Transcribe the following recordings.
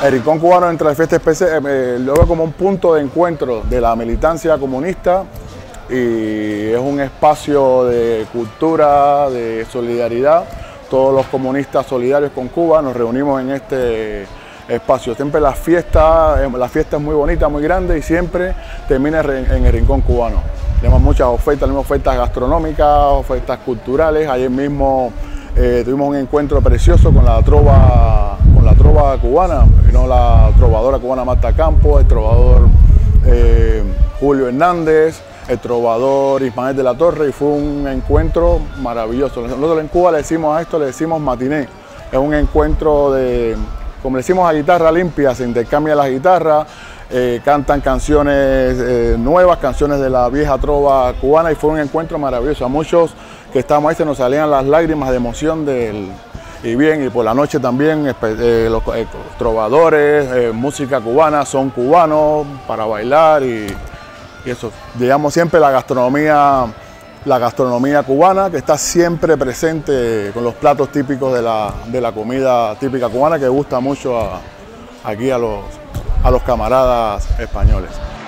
El Rincón Cubano entre la fiesta especial lo veo como un punto de encuentro de la militancia comunista y es un espacio de cultura, de solidaridad. Todos los comunistas solidarios con Cuba nos reunimos en este espacio. Siempre la fiesta es muy bonita, muy grande y siempre termina en el Rincón Cubano. Tenemos muchas ofertas, tenemos ofertas gastronómicas, ofertas culturales. Ayer mismo tuvimos un encuentro precioso con la trova cubana, vino la trovadora cubana Marta Campos, el trovador Julio Hernández, el trovador Ismael de la Torre, y fue un encuentro maravilloso. Nosotros en Cuba le decimos a esto, le decimos matiné. Es un encuentro de, como le decimos, a guitarra limpia, se intercambian las guitarras, cantan canciones nuevas, canciones de la vieja trova cubana, y fue un encuentro maravilloso. A muchos que estábamos ahí se nos salían las lágrimas de emoción y por la noche también los trovadores, música cubana, son cubanos para bailar y eso. Digamos siempre la gastronomía cubana, que está siempre presente con los platos típicos de la comida típica cubana, que gusta mucho aquí a los camaradas españoles.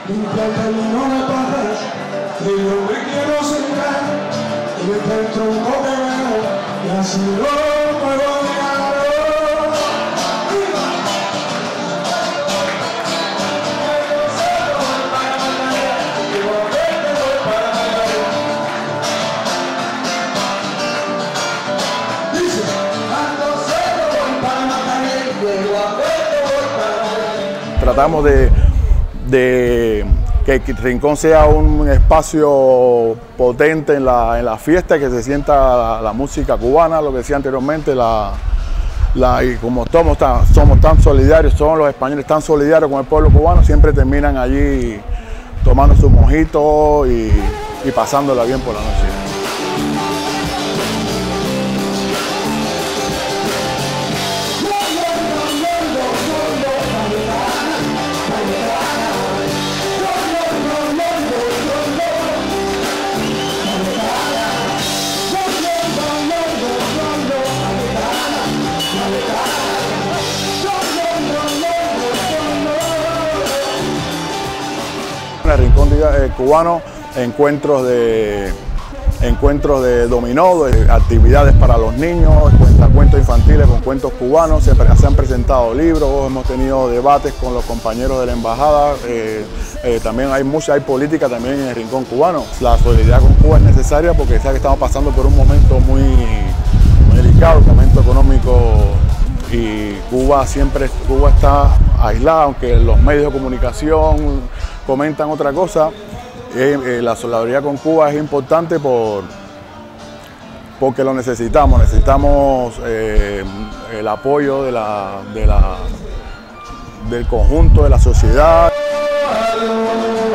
Tratamos de que el Rincón sea un espacio potente en la fiesta, que se sienta la música cubana, lo que decía anteriormente, y como somos tan solidarios, son los españoles tan solidarios con el pueblo cubano, siempre terminan allí tomando su mojito y pasándola bien por la noche. En el Rincón Cubano, encuentros de dominó, actividades para los niños, cuentos infantiles con cuentos cubanos, se han presentado libros, hemos tenido debates con los compañeros de la embajada, también hay política también en el Rincón Cubano. La solidaridad con Cuba es necesaria porque sabe que estamos pasando por un momento muy delicado, un momento económico, y Cuba está aislada, aunque los medios de comunicación comentan otra cosa. La solidaridad con Cuba es importante porque lo necesitamos. Necesitamos el apoyo del conjunto de la sociedad.